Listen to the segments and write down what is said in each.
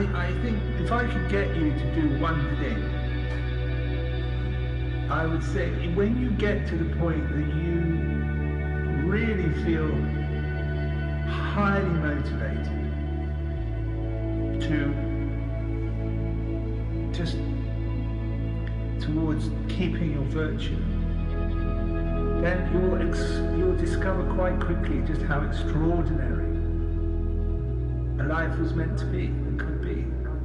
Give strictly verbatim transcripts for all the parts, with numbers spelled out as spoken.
I, I think if I could get you to do one thing, I would say when you get to the point that you really feel highly motivated to just towards keeping your virtue, then you'll, ex you'll discover quite quickly just how extraordinary a life was meant to be and could be.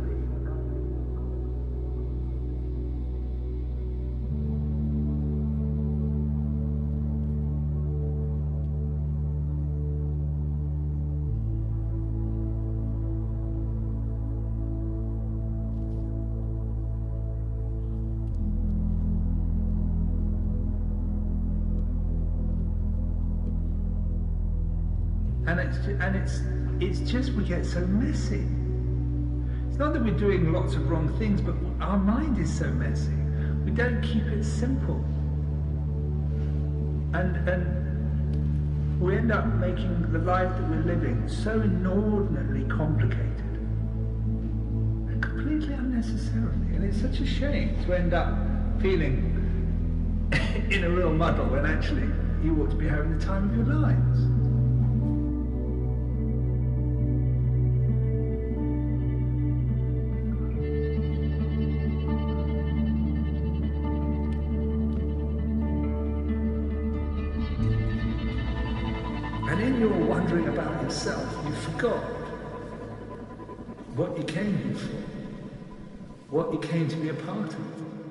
And it's, and it's, it's just we get so messy. It's not that we're doing lots of wrong things, but our mind is so messy. We don't keep it simple. And, and we end up making the life that we're living so inordinately complicated and completely unnecessarily. And it's such a shame to end up feeling in a real muddle when actually you ought to be having the time of your lives. And in your wondering about yourself, you forgot what you came here for, what you came to be a part of.